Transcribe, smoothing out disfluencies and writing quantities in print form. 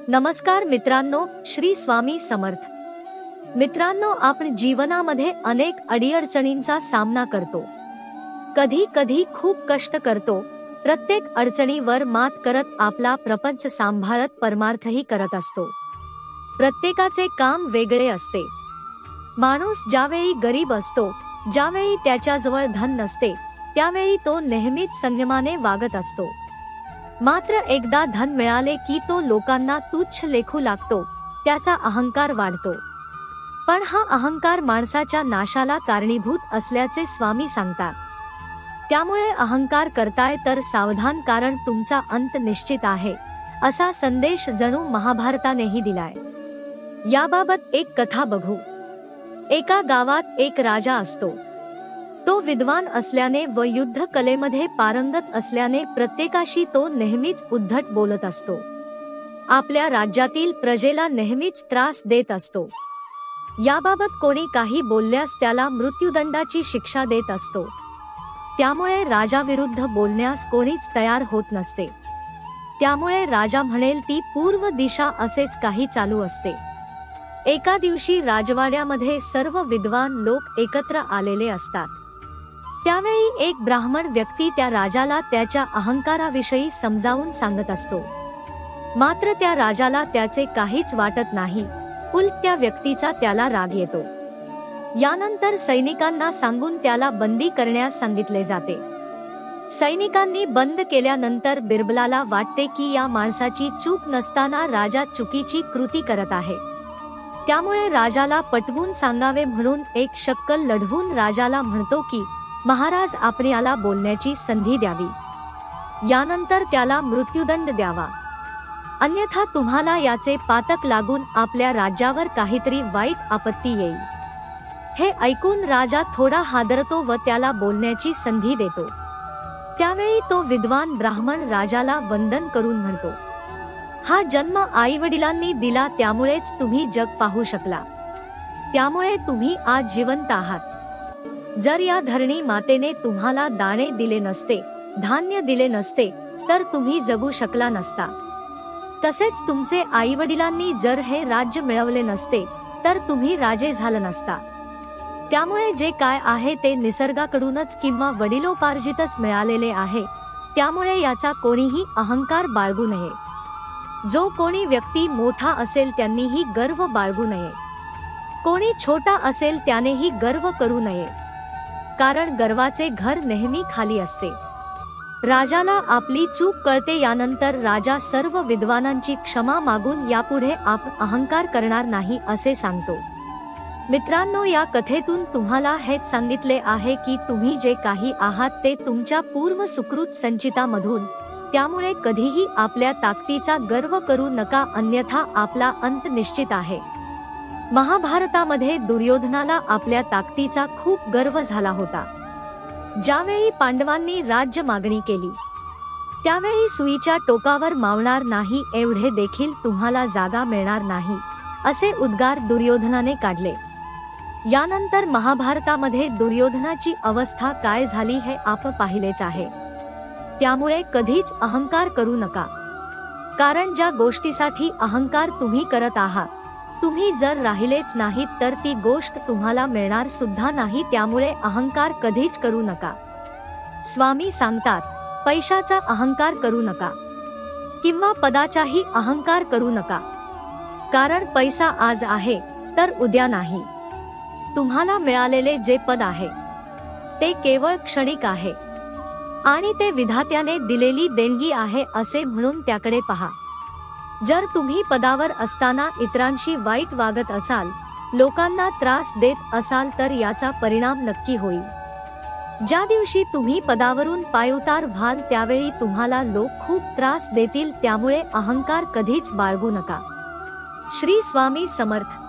नमस्कार मित्रांनो, श्री स्वामी समर्थ। मित्रांनो, आपण जीवनामध्ये अनेक अडीअडचणींचा सामना करतो। कधी कधी खूप कष्ट करतो, प्रत्येक अडचणीवर मात करत आपला प्रपंच सांभाळत परमार्थही करत असतो। प्रत्येकाचे काम वेगळे असते। माणूस ज्यावेळी गरीब असतो, ज्यावेळी त्याच्याजवळ धन नसते, त्यावेळी तो नेहमीच संयमाने वागत असतो। मात्र एकदा धन मिळाले की तो लोकांना तुच्छ लेखू लागतो, त्याचा अहंकार वाढतो। पण हा अहंकार माणसाच्या नाशाला कारणीभूत असल्याचे स्वामी सांगतात। त्यामुळे अहंकार करताय तर सावधान, कारण तुमचा अंत निश्चित आहे, असा संदेश जणू महाभारतानेही दिलाय। याबाबत एक कथा बघू। एका गावात एक राजा असतो। तो विद्वान असल्याने व युद्ध कलेमध्ये पारंगत असल्याने प्रत्येकाशी तो नेहमीच उद्धट बोलत असतो। आपल्या राज्यातील प्रजेला नेहमीच त्रास देत असतो। याबाबत कोणी काही बोलल्यास त्याला मृत्युदंडाची शिक्षा देत असतो। त्यामुळे राजाविरुद्ध बोलण्यास कोणीच तयार होत नसते। त्यामुळे राजा म्हणेल ती पूर्व दिशा असेच काही चालू असते। एका दिवशी राजवाड्यामध्ये सर्व विद्वान लोक एकत्र आलेले असतात। त्यावेळी एक ब्राह्मण व्यक्ती त्या राजाला त्याच्या अहंकाराविषयी समजावून सांगत असतो। मात्र त्या राजाला त्याचे काहीच वाटत नाही, उलट त्या व्यक्तीचा त्याला राग येतो। यानंतर सैनिकांना सांगून त्याला बंदी करण्यास सांगितले जाते। सैनिकांनी बंद केल्यानंतर बिरबलाला वाटते की या माणसाची चूक नसताना राजा चुकीची कृती करत आहे। त्यामुळे राजाला पटवून सांगावे म्हणून एक शक्कल लढवून राजाला म्हणतो की महाराज, आपण याला बोलण्याची संधी द्यावी, यानंतर त्याला मृत्युदंड द्यावा, अन्यथा तुम्हाला याचे पातक लागून आपल्या राज्यावर काहीतरी वाईट आपत्ती येईल। हे ऐकून राजा थोडा हादरतो व त्याला बोलण्याची संधी देतो। त्यावेळी तो विद्वान ब्राह्मण राजाला वंदन करून म्हणतो, हा जन्म आईवडिलांनी दिला, त्यामुळेच तुम्ही जग पाहू शकला, त्यामुळे तुम्ही आज जिवंत आहात। जर या धरणी मातेने तुम्हाला दाणे दिले नसते, धान्य दिले नसते, तर तुम्ही जगू शकला नसता। तसेच तुमचे आईवडिलांनी जर हे राज्य मिळवले नसते, तर तुम्ही राजे झाला नसता। त्यामुळे जे काय आहे ते निसर्गाकडूनच किंवा वडिलोपार्जितच मिळालेले आहे, त्यामुळे याचा कोणीही अहंकार बाळगू नये। जो कोणी व्यक्ती मोठा असेल त्यांनीही गर्व बाळगू नये। कोणी छोटा असेल त्यानेही गर्व करू नये, कारण गर्वाचे घर नेहमी खाली असते। राजाला आपली चूक कळते। यानंतर राजा सर्व विद्वानांची क्षमा मागून यापुढे आपण अहंकार करणार नाही असे सांगतो। मित्रांनो, या कथेतून तुम्हाला हेच सांगितले आहे की तुम्ही जे काही आहात ते तुमच्या पूर्व सुकृत संचितामधून, त्यामुळे कधीही आपल्या ताकदीचा गर्व करू नका, अन्यथा आपला अंत निश्चित आहे। महाभारतामध्ये दुर्योधनाला आपल्या ताकदीचा खूप गर्व झाला होता। ज्यावेळी पांडवांनी राज्य मागणी केली, त्यावेळी सुईच्या टोकावर मावणार नाही एवढे देखील तुम्हाला जागा मिळणार नाही, असे उद्गार दुर्योधनाने काढले। यानंतर महाभारतामध्ये दुर्योधनाची अवस्था काय झाली हे आपण पाहिलेच आहे। त्यामुळे कधीच अहंकार करू नका, कारण ज्या गोष्टीसाठी अहंकार तुम्ही करत आहात, तुम्ही जर राहिलेच नाहीत तर ती गोष्ट तुम्हाला मिळणार सुद्धा नाही। त्यामुळे अहंकार कधीच करू नका। स्वामी सांगतात, पैशाचा अहंकार करू नका किंवा पदाचाही अहंकार करू नका, कारण पैसा आज आहे तर उद्या नाही। तुम्हाला मिळालेले जे पद आहे ते केवळ क्षणिक आहे आणि ते विधात्याने दिलेली देणगी आहे असे म्हणून त्याकडे पहा। जर तुम्ही पदावर असताना इतरांशी वाईट वागत असाल, लोकांना त्रास देत असाल, तर याचा परिणाम नक्की होईल। ज्या दिवशी तुम्ही पदावरून पायउतार व्हाल त्यावेळी तुम्हाला लोक खूप त्रास देतील। त्यामुळे अहंकार कधीच बाळगू नका। श्री स्वामी समर्थ।